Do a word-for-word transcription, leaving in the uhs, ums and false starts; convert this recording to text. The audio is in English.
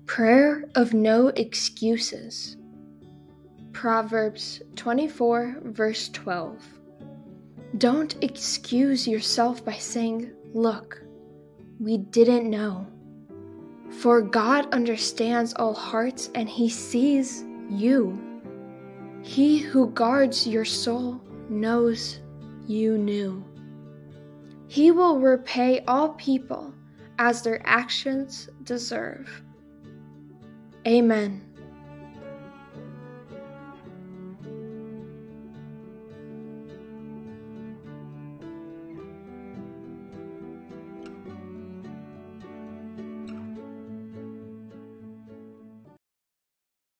Prayer of no excuses. Proverbs twenty-four, verse twelve. Don't excuse yourself by saying, "Look, we didn't know." For God understands all hearts and He sees you. He who guards your soul knows you knew. He will repay all people as their actions deserve. Amen.